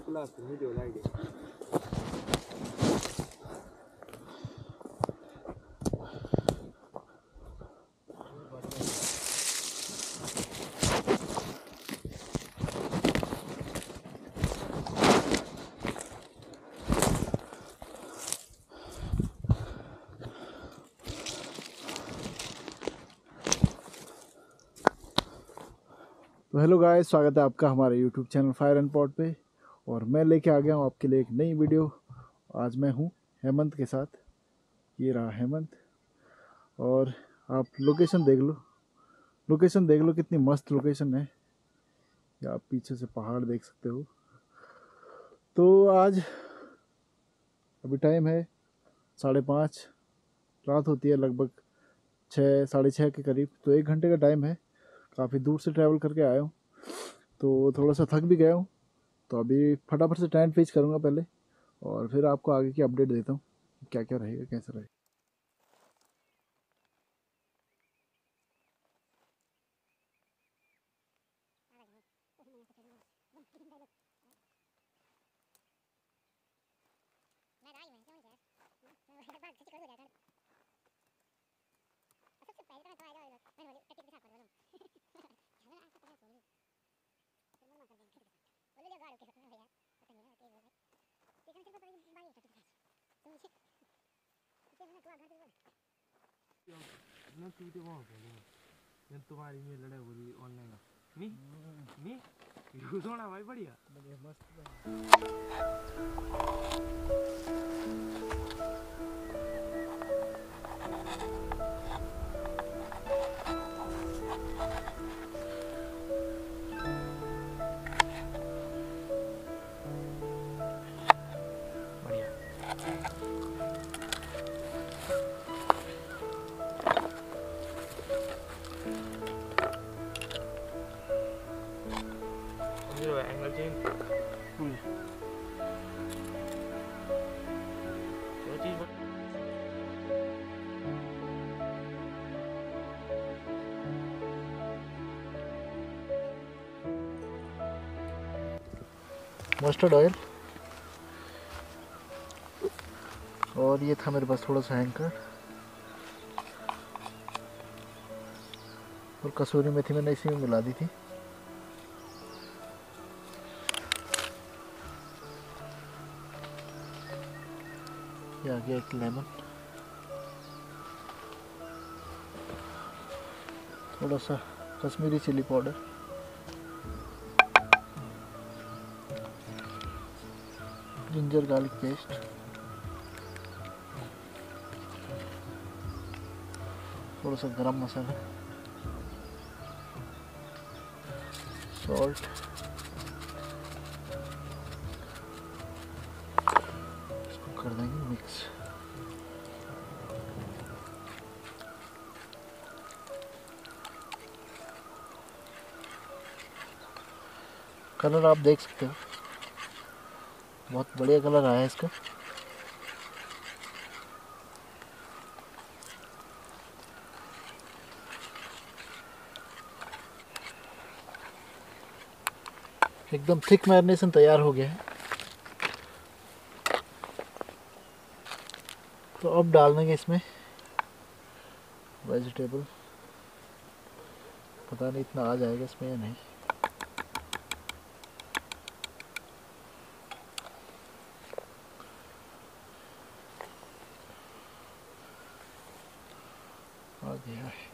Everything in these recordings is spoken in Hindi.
तो हेलो गाइस, स्वागत है आपका हमारे YouTube channel fire and pot पे। और मैं लेके आ गया हूँ आपके लिए एक नई वीडियो। आज मैं हूँ हेमंत के साथ। ये रहा हेमंत। और आप लोकेशन देख लो कितनी मस्त लोकेशन है। या आप पीछे से पहाड़ देख सकते हो। तो आज अभी टाइम है 5:30, रात होती है लगभग 6 साढ़े 6 के करीब। तो 1 घंटे का टाइम है। काफ़ी दूर से ट्रैवल करके आया हूँ, तो थोड़ा सा थक भी गया हूँ। तो अभी फटाफट से टेंट पिच करूँगा पहले, और फिर आपको आगे की अपडेट देता हूँ क्या क्या रहेगा, कैसा रहेगा। तुम्हारी में लड़ाई हो रही ऑनलाइन मी मी यूज होना भाई बढ़िया एंगल चेंज वो चीज मस्टर्ड ऑयल, और ये था मेरे पास थोड़ा सा एंकर, और कसूरी मेथी मैंने इसी में मिला दी थी। ये आ गया एक लेमन, थोड़ा सा Kashmiri chili powder, ginger garlic paste, थोड़ा सा गरम मसाला, सॉल्ट, इसको कर देंगे मिक्स। कलर आप देख सकते हो, बहुत बढ़िया कलर आया है इसका। एकदम थिक मैरिनेशन तैयार हो गया है। तो अब डाल देंगे इसमें वेजिटेबल। पता नहीं इतना आ जाएगा इसमें या नहीं। आ गया है।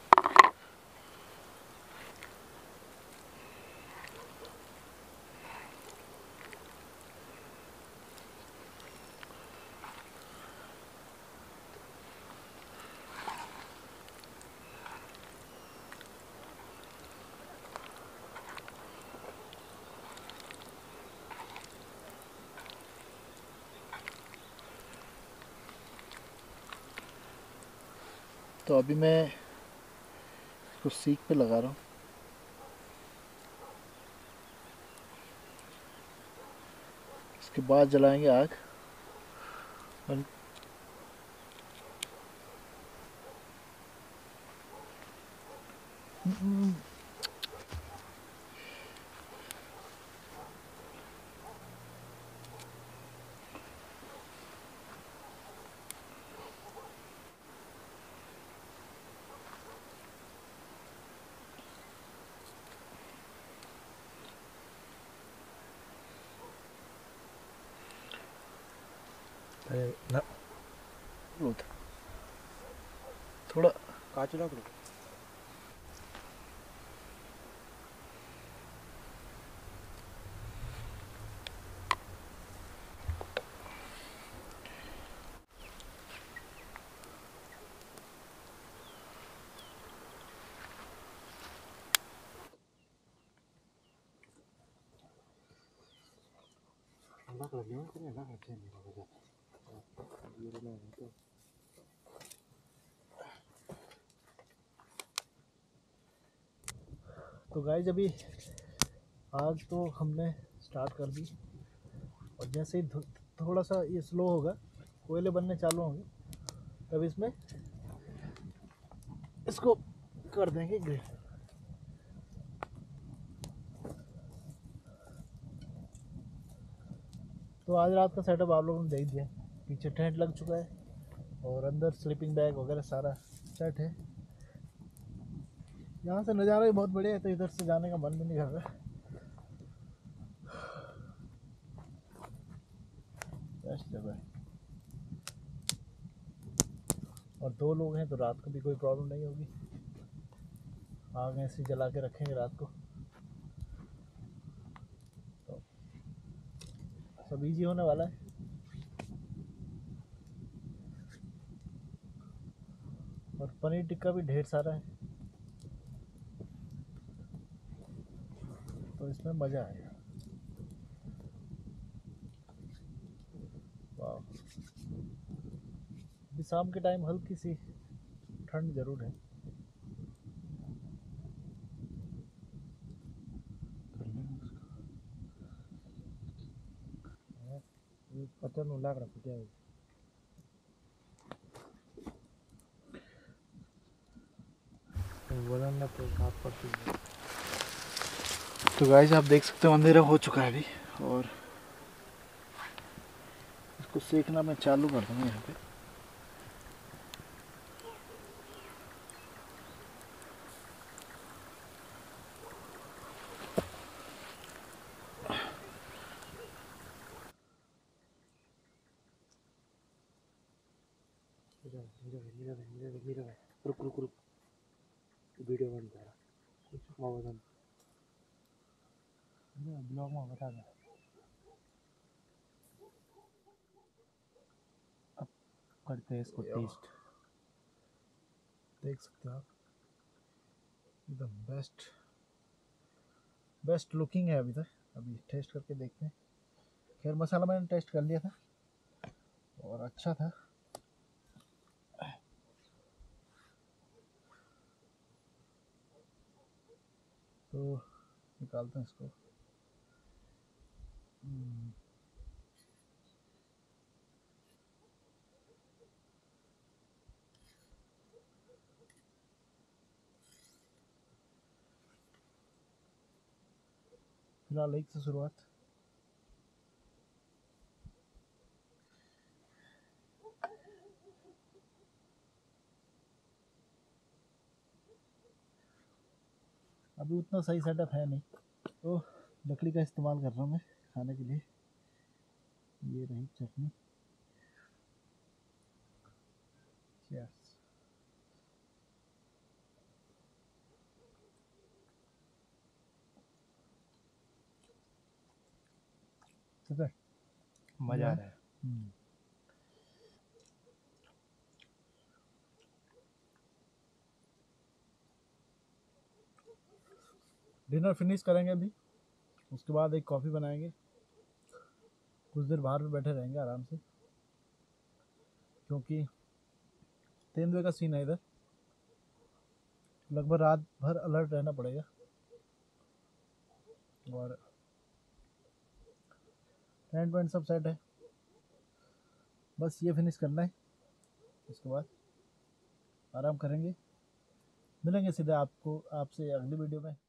तो अभी मैं इसको सीख पे लगा रहा हूँ। इसके बाद जलाएंगे आग। और अरे ना थोड़ा काचू ना करो अलग लग गया मुझे अलग अच्छा नहीं लगा ये ना तो तो गाइस अभी आग तो हमने स्टार्ट कर दी और जैसे ही थोड़ा सा ये स्लो होगा, कोयले बनने चालू होंगे, तब इसमें इसको कर देंगे ग्रिल। तो आज रात का सेटअप आप लोगों ने देख दिया, पीछे टेंट लग चुका है और अंदर स्लीपिंग बैग वगैरह सारा सेट है। यहाँ से नज़ारा भी बहुत बढ़िया है, तो इधर से जाने का मन भी नहीं कर रहा। बेस्ट जगह है और 2 लोग हैं तो रात को भी कोई प्रॉब्लम नहीं होगी। आग ऐसे जला के रखेंगे रात को तो सब इजी होने वाला है। और पनीर टिक्का भी ढेर सारा है, तो इसमें मज़ा आएगा। वाह, अभी शाम के टाइम हल्की सी ठंड ज़रूर है। पतन उलाग रखो क्या बोला ना तो बात पड़ती है। तो गाइस आप देख सकते हो अंधेरा हो चुका है अभी और इसको सेकना मैं चालू कर दूँगा यहाँ पे। रुक रुक रुक वीडियो बंद कर कुछ मौजूद ब्लॉग में बता दे अब करते हैं इसको टेस्ट। देख सकते हो आप, एकदम बेस्ट लुकिंग है अभी तक। अभी टेस्ट करके देखते हैं। खैर मसाला मैंने टेस्ट कर लिया था और अच्छा था। तो निकालते हैं इसको। फिलहाल एक से शुरुआत। अभी उतना सही सेटअप है नहीं, तो लकड़ी का इस्तेमाल कर रहा हूँ मैं खाने के लिए। ये रही चटनी। यस, मज़ा आ रहा है। डिनर फिनिश करेंगे अभी, उसके बाद एक कॉफ़ी बनाएंगे, कुछ देर बाहर में बैठे रहेंगे आराम से, क्योंकि तेंदुए का सीन है इधर। लगभग रात भर अलर्ट रहना पड़ेगा और टेंट वेंट सब सेट है। बस ये फिनिश करना है, उसके बाद आराम करेंगे। मिलेंगे सीधे आपसे अगली वीडियो में।